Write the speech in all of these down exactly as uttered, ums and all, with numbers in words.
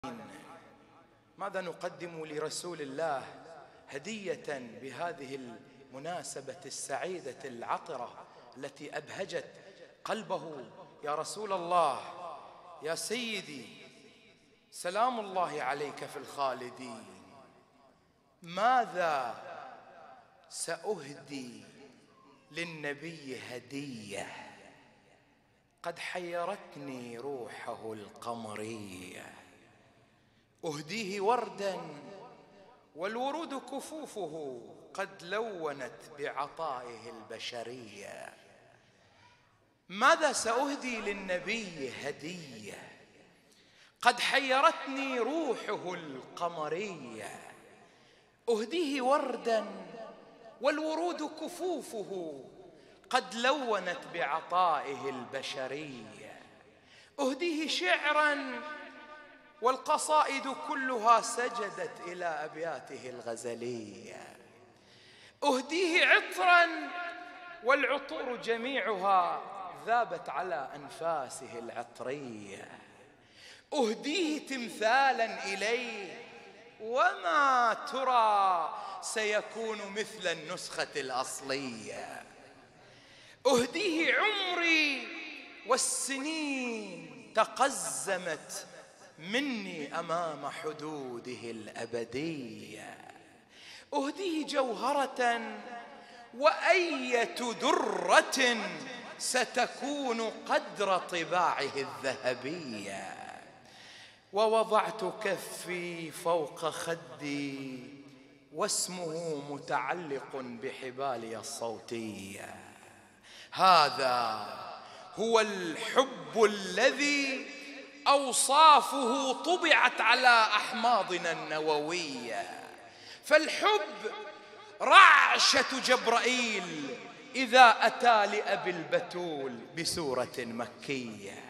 ماذا نقدم لرسول الله هدية بهذه المناسبة السعيدة العطرة التي أبهجت قلبه؟ يا رسول الله، يا سيدي، سلام الله عليك في الخالدين، ماذا سأهدي للنبي هدية؟ قد حيرتني روحه القمرية، أهديه وردا والورود كفوفه قد لونت بعطائه البشرية. ماذا سأهدي للنبي هدية؟ قد حيرتني روحه القمرية، أهديه وردا والورود كفوفه قد لونت بعطائه البشرية، أهديه شعرا والقصائد كلها سجدت إلى أبياته الغزلية، أهديه عطرا والعطور جميعها ذابت على أنفاسه العطرية، أهديه تمثالا إليه وما ترى سيكون مثل النسخة الأصلية، أهديه عمري والسنين تقزمت مني أمام حدوده الأبدية، أهديه جوهرة وأية درة ستكون قدر طباعه الذهبية، ووضعت كفي فوق خدي واسمه متعلق بحبالي الصوتية. هذا هو الحب الذي أوصافه طبعت على أحماضنا النووية، فالحب رعشة جبرائيل إذا أتى لأبي البتول بسورة مكية،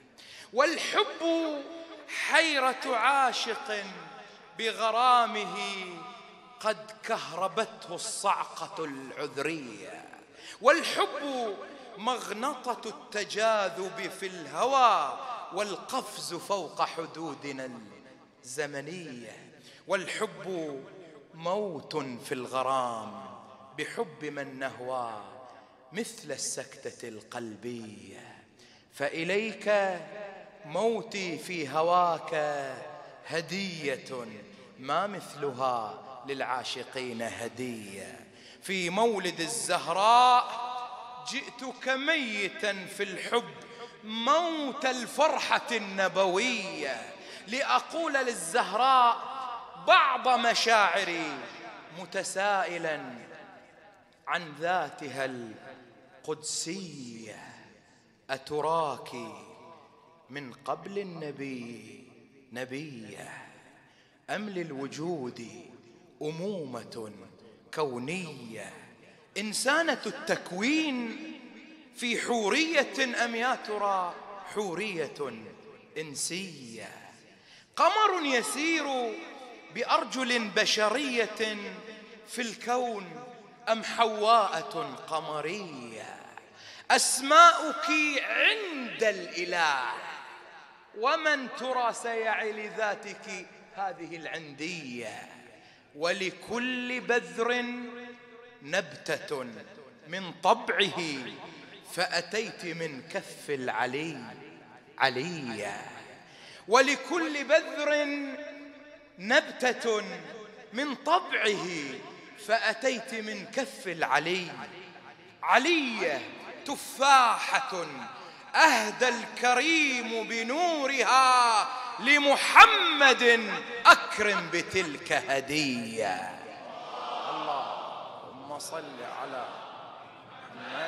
والحب حيرة عاشق بغرامه قد كهربته الصعقة العذرية، والحب مغنطة التجاذب في الهوى والقفز فوق حدودنا الزمنية، والحب موت في الغرام بحب من نهوى مثل السكتة القلبية، فإليك موتي في هواك هدية ما مثلها للعاشقين هدية، في مولد الزهراء جئتك ميتا في الحب موت الفرحة النبوية، لأقول للزهراء بعض مشاعري متسائلا عن ذاتها القدسية، أتراك من قبل النبي نبية أم للوجود أمومة كونية، إنسانة التكوين في حورية أم يا ترى حورية إنسية، قمر يسير بأرجل بشرية في الكون أم حواءة قمرية، أسماؤك عند الإله ومن ترى سيعي لذاتك هذه العندية، ولكل بذر نبتة من طبعه فأتيت من كف العلي عليا، ولكل بذر نبتة من طبعه فأتيت من كف العلي علية، تفاحة أهدى الكريم بنورها لمحمد أكرم بتلك هدية. اللهم صل على محمد.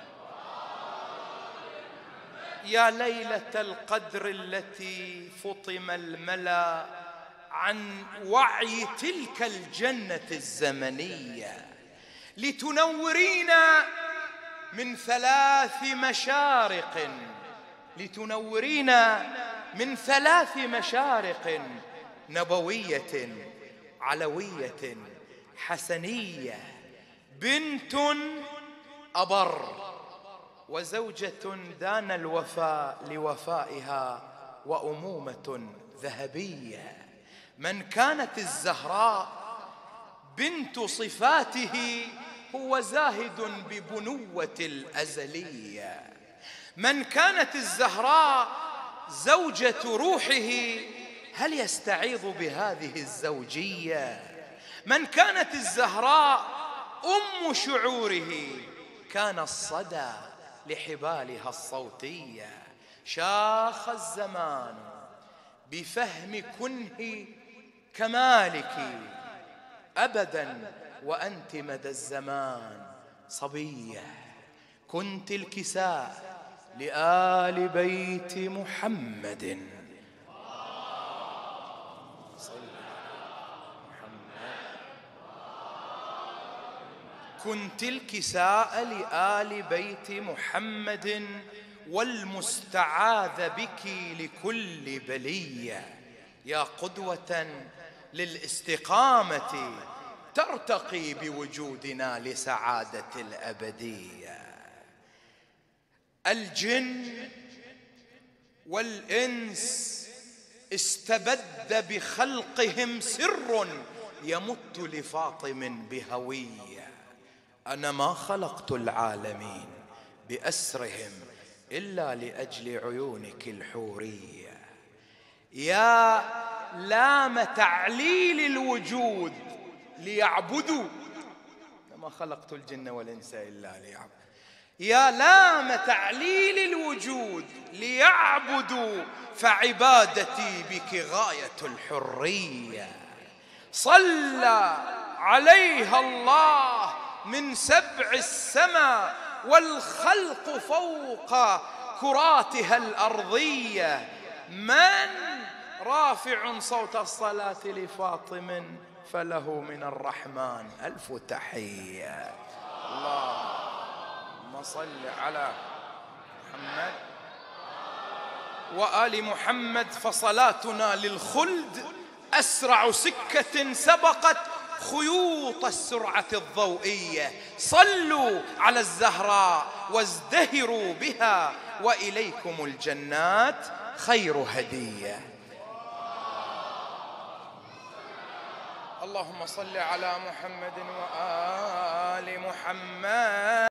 يا ليلة القدر التي فطم الملا عن وعي تلك الجنة الزمنية، لتنورينا من ثلاث مشارق لتنورينا من ثلاث مشارق نبوية علوية حسنية، بنت أبر وزوجة دان الوفاء لوفائها وأمومة ذهبية. من كانت الزهراء بنت صفاته هو زاهد ببنوة الأزلية. من كانت الزهراء زوجة روحه هل يستعيض بهذه الزوجية؟ من كانت الزهراء أم شعوره كان الصدى لحبالها الصوتية. شاخ الزمان بفهم كنه كمالك أبدا وأنت مدى الزمان صبية. كنت الكساء لآل بيت محمد. كنت الكساء لآل بيت محمد والمستعاذ بك لكل بلية. يا قدوة للاستقامة ترتقي بوجودنا لسعادة الأبدية. الجن والإنس استبد بخلقهم سر يمت لفاطم بهوية. أنا ما خلقت العالمين بأسرهم إلا لأجل عيونك الحورية. يا لام تعليل الوجود ليعبدوا، ما خلقت الجن والإنس إلا ليعبدوا. يا لام تعليل الوجود ليعبدوا فعبادتي بك غاية الحرية. صلى عليها الله من سبع السماء والخلق فوق كراتها الأرضية. من رافع صوت الصلاة لفاطم فله من الرحمن ألف تحية. اللهم صل على محمد وآل محمد. فصلاتنا للخلد أسرع سكة سبقت خيوط السرعة الضوئية. صلوا على الزهراء وازدهروا بها وإليكم الجنات خير هدية. اللهم صل على محمد وآل محمد.